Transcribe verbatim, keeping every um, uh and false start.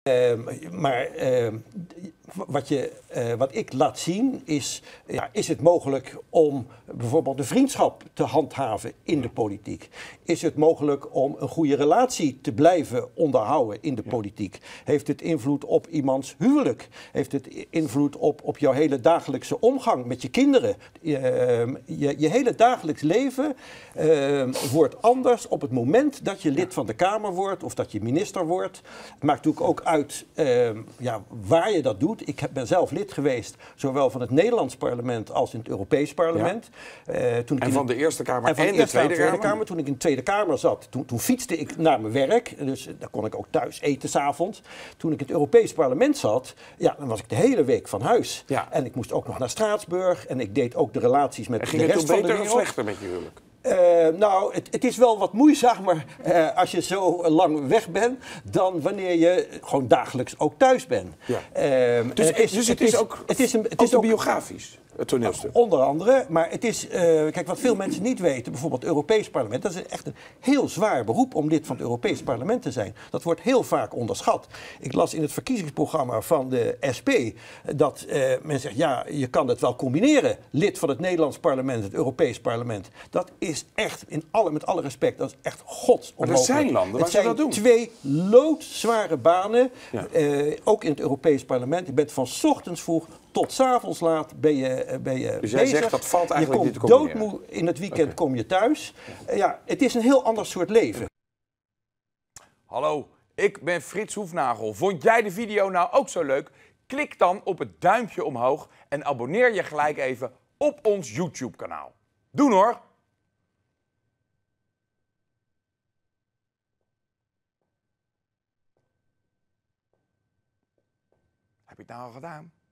Uh, maar uh, wat, je, uh, wat ik laat zien is, ja, is het mogelijk om bijvoorbeeld de vriendschap te handhaven in de politiek? Is het mogelijk om een goede relatie te blijven onderhouden in de politiek? Heeft het invloed op iemands huwelijk? Heeft het invloed op, op jouw hele dagelijkse omgang met je kinderen? Uh, je, je hele dagelijks leven uh, wordt anders op het moment dat je lid van de Kamer wordt of dat je minister wordt. Het maakt natuurlijk ook uit uh, ja, waar je dat doet. Ik ben zelf lid geweest, zowel van het Nederlands parlement als in het Europees parlement. Ja. Uh, toen ik en van de Eerste Kamer en, en de, de Tweede, Tweede Kamer? Kamer. Toen ik in de Tweede Kamer zat, toen, toen fietste ik naar mijn werk. Dus uh, daar kon ik ook thuis eten 's avonds. Toen ik in het Europees parlement zat, ja, dan was ik de hele week van huis. Ja. En ik moest ook nog naar Straatsburg. En ik deed ook de relaties met en de rest van de wereld. Ging het toen beter of slechter met je huwelijk? Uh, nou, het, het is wel wat moeizamer uh, als je zo lang weg bent dan wanneer je gewoon dagelijks ook thuis bent. Ja. Uh, dus, is, dus het, het is ook het is een, het is autobiografisch, het toneelstuk? Onder andere, maar het is, uh, kijk, wat veel mensen niet weten, bijvoorbeeld het Europees Parlement, dat is echt een heel zwaar beroep om lid van het Europees Parlement te zijn. Dat wordt heel vaak onderschat. Ik las in het verkiezingsprogramma van de S P dat uh, men zegt, ja, je kan het wel combineren, lid van het Nederlands parlement, het Europees Parlement. Dat is echt, in alle, met alle respect, dat is echt godsonmogelijk. Maar er zijn landen waar ze dat doen. Het zijn twee loodzware banen, ja. uh, ook in het Europees Parlement. Je bent van 's ochtends vroeg tot 's avonds laat ben je, ben je dus jij bezig. Zegt, dat valt eigenlijk je niet te komt combineren. doodmoe, in het weekend okay. kom je thuis. Ja. Uh, ja, het is een heel ander soort leven. Hallo, ik ben Frits Hoefnagel. Vond jij de video nou ook zo leuk? Klik dan op het duimpje omhoog en abonneer je gelijk even op ons YouTube kanaal. Doen hoor! Heb je het nou al gedaan?